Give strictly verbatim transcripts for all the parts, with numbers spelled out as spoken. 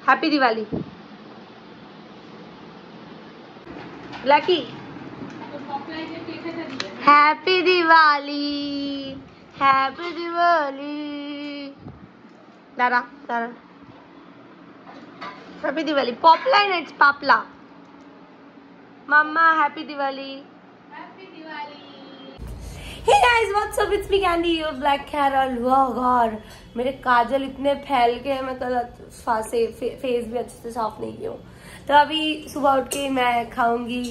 Happy Diwali Blackie. Happy Diwali happy Diwali दादा दादा happy Diwali पॉपला इट्स पापला मम्मा happy Diwali happy Diwali. Hey guys what's up it's me Candy your black Carol. और मेरे काजल इतने फैल के हैं, मैं कल फासे फे, फेस भी अच्छे से साफ नहीं किया हूँ। तो अभी सुबह उठ के मैं खाऊंगी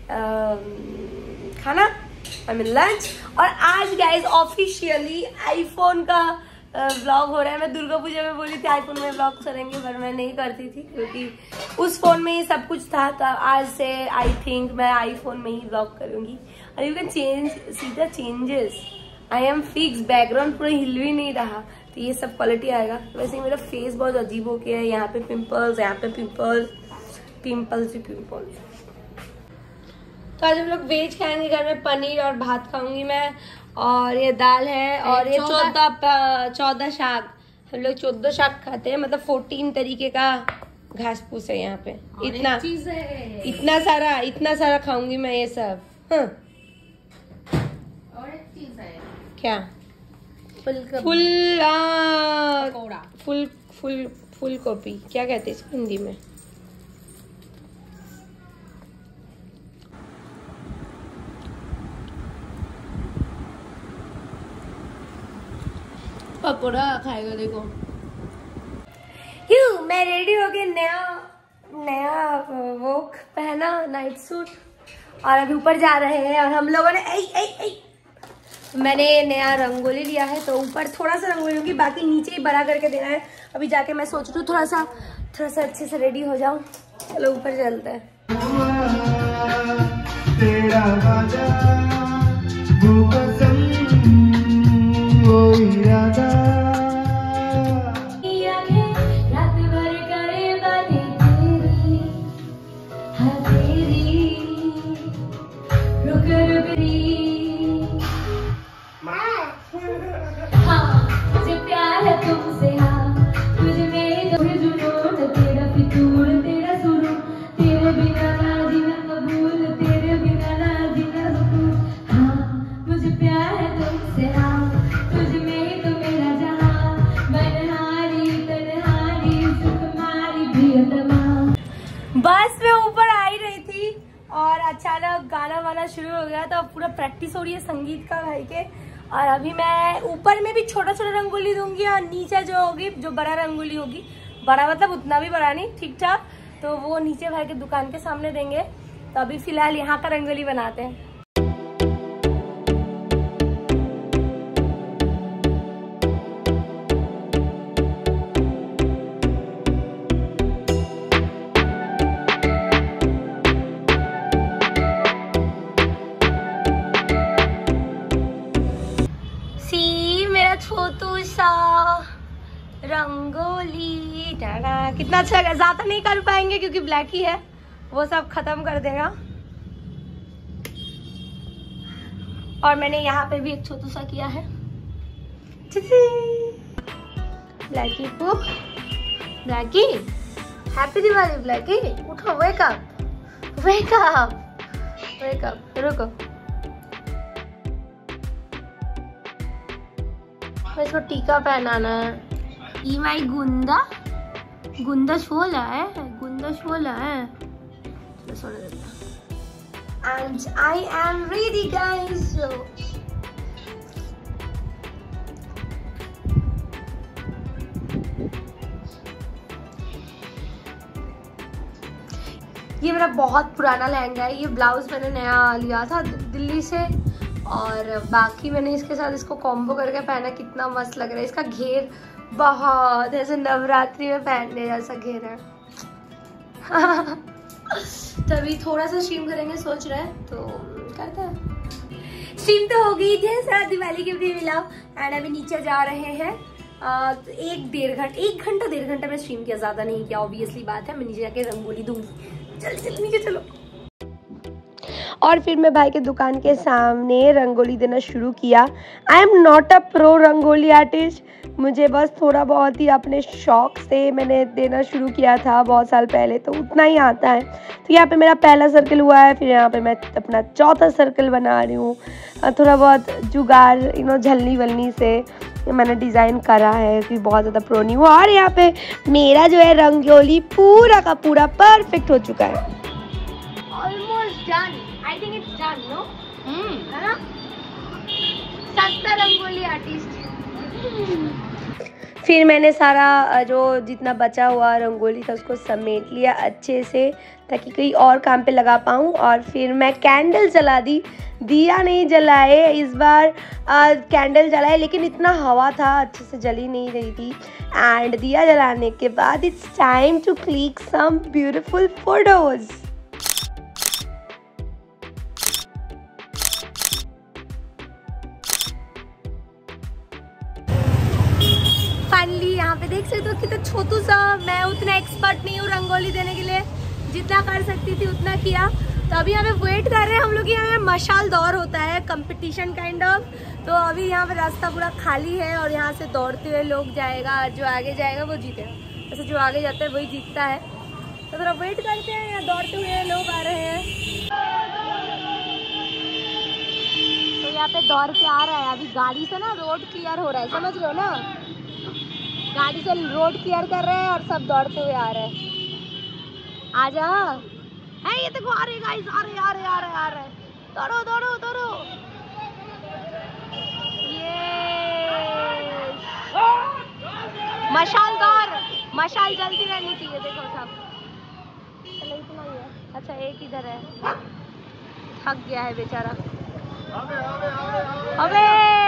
खाना आई मीन लंच। और आज गाइस ऑफिशियली आईफोन का व्लॉग हो रहा है। मैं दुर्गा पूजा में बोली थी आईफोन में व्लॉग करेंगे, पर मैं नहीं करती थी क्योंकि उस फोन में ही सब कुछ था। तो आज से आई थिंक मैं आईफोन में ही व्लॉग करूंगी। और you can change see the changes. I am fix, background पूरा हिल भी नहीं रहा, तो ये सब क्वालिटी आएगा। वैसे ही मेरा फेस बहुत अजीब हो गया है, यहाँ पे पिंपल्स, यहाँ पे पिंपल्स, पिंपल्स ही पिंपल्स। तो आज हम लोग वेज खाएंगे, घर में पनीर और भात खाऊंगी मैं। और ये दाल है और ये चौदह चौदह शाक। हम लोग चौदह शाक खाते हैं, मतलब फोर्टीन तरीके का घास फूस है यहाँ पे। इतना चीज है, इतना सारा इतना सारा खाऊंगी मैं ये सब। हाँ। और एक चीज है क्या? Full full full full full copy क्या कहते हैं इसको हिंदी में? पकोड़ा खाएगा देखो। यू मैं रेडी हो गई, नया नया वो पहना नाइट सूट, और अभी ऊपर जा रहे हैं। और हम लोगों ने ऐ ऐ ऐ मैंने नया रंगोली लिया है, तो ऊपर थोड़ा सा रंगोली लूंगी, बाकी नीचे ही बड़ा करके देना है। अभी जाके मैं सोच रही हूँ थोड़ा सा थोड़ा सा अच्छे से रेडी हो जाऊं। चलो ऊपर चलते हैं। तेरा बाजा, वो कसम, वो इरादा। बस मैं ऊपर आ ही रही थी और अचानक गाना वाना शुरू हो गया, तो पूरा प्रैक्टिस हो रही है संगीत का भाई के। और अभी मैं ऊपर में भी छोटा छोटा रंगोली दूंगी, और नीचे जो होगी जो बड़ा रंगोली होगी, बड़ा मतलब उतना भी बड़ा नहीं, ठीक ठाक, तो वो नीचे भाई के दुकान के सामने देंगे। तो अभी फिलहाल यहाँ का रंगोली बनाते हैं। छोटू सा रंगोली कितना अच्छा लगा। ज्यादा नहीं कर पाएंगे क्योंकि ब्लैक ही है, वो सब खत्म कर देगा। और मैंने यहाँ पे भी एक छोटू सा किया है। ब्लैकी को ब्लैकी हैप्पी दिवाली। ब्लैकी उठो, wake up wake up wake up. रुको, इसको टीका पहनाना है। ई माई गुंदा गुंदा शोला है, गुंदा शोला है। And I am ready guys. ये मेरा बहुत पुराना लहंगा है। ये ब्लाउज मैंने नया लिया था दिल्ली से, और बाकी मैंने इसके साथ इसको कॉम्बो करके पहना। कितना मस्त लग रहा है। इसका घेर बहुत ऐसे नवरात्रि में पहनने जैसा घेर है। तभी थोड़ा सा स्ट्रीम करेंगे सोच रहे हैं, तो करते हैं। स्ट्रीम तो हो गई थी सारा दिवाली गिफ्ट भी मिला। एंड अभी नीचे जा रहे हैं। आ, तो एक डेढ़ घंटा एक घंटा डेढ़ घंटा में स्ट्रीम किया, ज्यादा नहीं किया। ऑब्वियसली बात है, मैं नीचे जाके रंगोली दूंगी। चल चल नीचे चलो। और फिर मैं भाई के दुकान के सामने रंगोली देना शुरू किया। I am not a pro rangoli artist, मुझे बस थोड़ा बहुत ही अपने शौक से मैंने देना शुरू किया था बहुत साल पहले, तो उतना ही आता है। तो यहाँ पे मेरा पहला सर्कल हुआ है, फिर यहाँ पे मैं अपना चौथा सर्कल बना रही हूँ। थोड़ा बहुत जुगाड़ यू नो झलनी वलनी से मैंने डिज़ाइन करा है कि बहुत ज़्यादा प्रो नहीं हुआ। और यहाँ पे मेरा जो है रंगोली पूरा का पूरा परफेक्ट हो चुका है। Almost done, I think it's done, no? है ना? सस्ता रंगोली आर्टिस्ट। फिर मैंने सारा जो जितना बचा हुआ रंगोली था उसको समेट लिया अच्छे से, ताकि कहीं और काम पे लगा पाऊँ। और फिर मैं कैंडल जला दी, दिया नहीं जलाए इस बार। आ, कैंडल जलाए लेकिन इतना हवा था, अच्छे से जली नहीं रही थी। एंड दिया जलाने के बाद it's time to click some beautiful photos. Finally यहाँ पे देख सकते हो कितना छोटू सा, मैं उतना एक्सपर्ट नहीं हूँ रंगोली देने के लिए, जितना कर सकती थी उतना किया। तो अभी यहाँ पे वेट कर रहे हैं हम लोग। यहाँ पे मशाल दौड़ होता है, कंपटीशन काइंड ऑफ। तो अभी यहाँ पे रास्ता पूरा खाली है और यहाँ से दौड़ते हुए लोग जाएगा, जो आगे जाएगा वो जीतेगा। वैसे जो आगे जाता है वही जीतता है। तो थोड़ा वेट करते हैं, यहाँ दौड़ते हुए लोग आ रहे हैं। तो यहाँ पे दौड़ के आ रहा है, अभी गाड़ी से ना रोड क्लियर हो रहा है, समझ रहे हो ना? गाड़ी से रोड क्लियर कर रहे हैं और सब दौड़ते हुए आ रहे हैं। आजा, है ये देखो आ रहे गाइस, आ रहे आ रहे आ रहे आ रहे, दौड़ो दौड़ो दौड़ो। ये मशाल दौड़, मशाल जलती रहनी चाहिए। देखो सब चलो इतना ही है। अच्छा एक इधर है, थक गया है बेचारा। अबे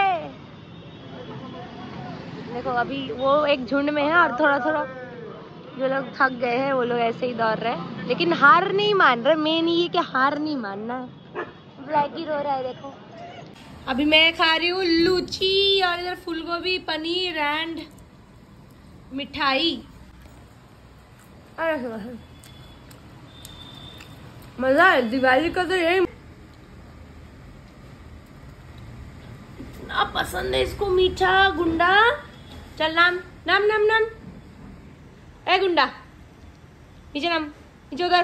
देखो अभी वो एक झुंड में है और थोड़ा थोड़ा जो लोग थक गए हैं वो लोग ऐसे ही दौड़ रहे हैं, लेकिन हार नहीं मान रहे। मेन ये कि हार नहीं मानना। ब्लैकी रो रहा है देखो। अभी मैं खा रही हूँ लूची और इधर फूलगोभी, पनीर एंड मिठाई। मजा है दिवाली का तो यही। इतना पसंद है इसको मीठा। गुंडा चल नाम नाम नाम नाम। ए गुंडा नीचे नाम, नीचे उधर।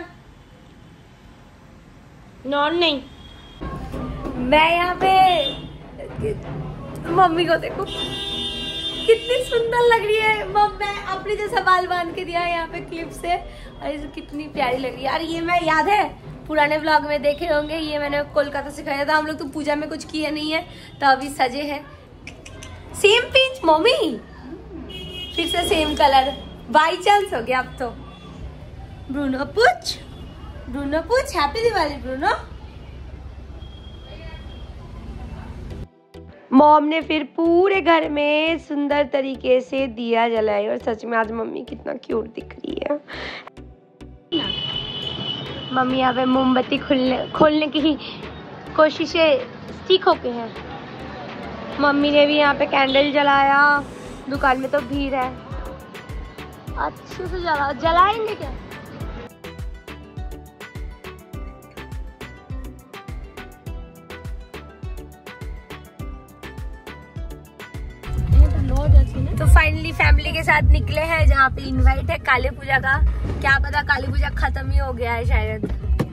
नॉन नहीं। मैं यहाँ पे मम्मी को देखो कितनी सुंदर लग रही है। मम मैं अपने जैसा बाल बांध के दिया है यहाँ पे क्लिप से, और ये कितनी प्यारी लग रही है यार। ये मैं याद है पुराने व्लॉग में देखे होंगे, ये मैंने कोलकाता से खाया था। हम लोग तो पूजा में कुछ किए नहीं है तो अभी सजे हैं। सेम पिंच मम्मी, फिर से सेम कलर, बाई चांस हो गया अब तो। ब्रूनो पूछ, ब्रूनो पूछ, हैप्पी दिवाली ब्रूनो। मॉम ने फिर पूरे घर में सुंदर तरीके से दिया जलाई, और सच में आज मम्मी कितना क्यूट दिख रही है। मम्मी यहाँ पे मोमबत्ती खोलने खोलने की कोशिशें सीखो के हैं। मम्मी ने भी यहाँ पे कैंडल जलाया। दुकान में तो भीड़ है, अच्छे से जला जलाएंगे क्या? तो फाइनली फैमिली के साथ निकले हैं जहाँ पे इनवाइट है काली पूजा का। क्या पता काली पूजा खत्म ही हो गया है शायद।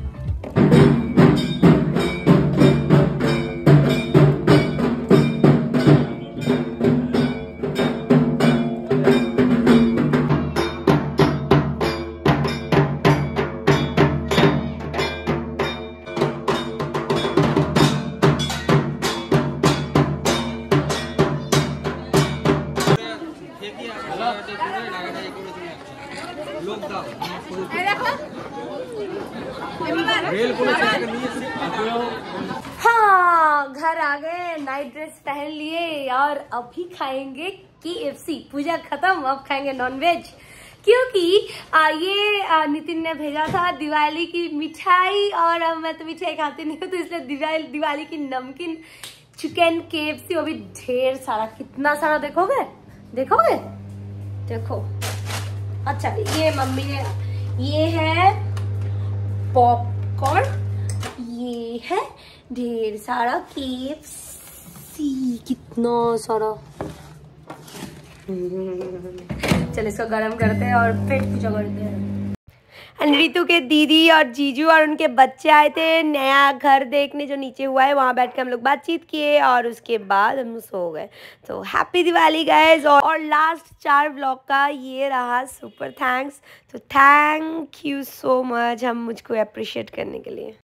हाँ घर आ गए, नाइट ड्रेस पहन लिए और अभी खाएंगे केएफसी। पूजा खत्म, अब खाएंगे नॉनवेज, क्योंकि आ, ये आ, नितिन ने भेजा था दिवाली की मिठाई, और आ, मैं तो मिठाई खाती नहीं हूँ तो इसलिए दिवाली दिवाली की नमकीन चिकन केएफसी, वो भी ढेर सारा। कितना सारा देखोगे देखोगे देखो। अच्छा ये मम्मी ने, ये है पॉपकॉर्न, ये है ढेर सारा केएफसी, कितना सारा। चल इसको गरम करते हैं और फिर पूजा करते हैं। एंड रितु के दीदी और जीजू और उनके बच्चे आए थे नया घर देखने जो नीचे हुआ है, वहाँ बैठ के हम लोग बातचीत किए और उसके बाद हम सो गए। तो हैप्पी दिवाली गाइज। और, और लास्ट चार व्लॉग का ये रहा सुपर थैंक्स। तो थैंक यू सो मच हम मुझको अप्रिशिएट करने के लिए।